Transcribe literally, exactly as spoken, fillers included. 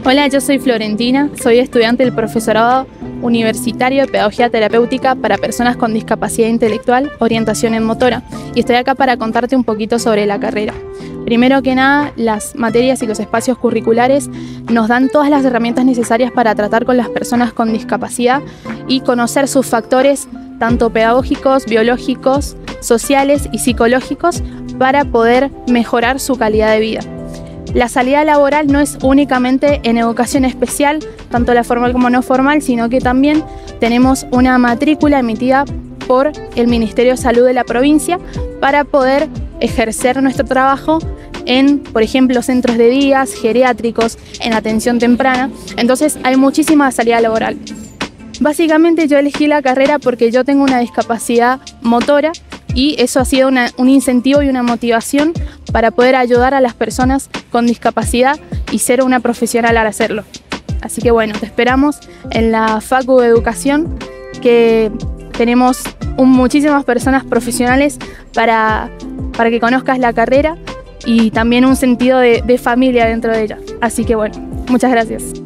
Hola, yo soy Florentina, soy estudiante del Profesorado Universitario de Pedagogía Terapéutica para Personas con Discapacidad Intelectual, Orientación en Motora, y estoy acá para contarte un poquito sobre la carrera. Primero que nada, las materias y los espacios curriculares nos dan todas las herramientas necesarias para tratar con las personas con discapacidad y conocer sus factores tanto pedagógicos, biológicos, sociales y psicológicos para poder mejorar su calidad de vida. La salida laboral no es únicamente en educación especial, tanto la formal como no formal, sino que también tenemos una matrícula emitida por el Ministerio de Salud de la provincia para poder ejercer nuestro trabajo en, por ejemplo, centros de días, geriátricos, en atención temprana. Entonces hay muchísima salida laboral. Básicamente yo elegí la carrera porque yo tengo una discapacidad motora y eso ha sido una, un incentivo y una motivación para poder ayudar a las personas con discapacidad y ser una profesional al hacerlo. Así que bueno, te esperamos en la Facu de Educación, que tenemos un, muchísimas personas profesionales para, para que conozcas la carrera y también un sentido de, de familia dentro de ella. Así que bueno, muchas gracias.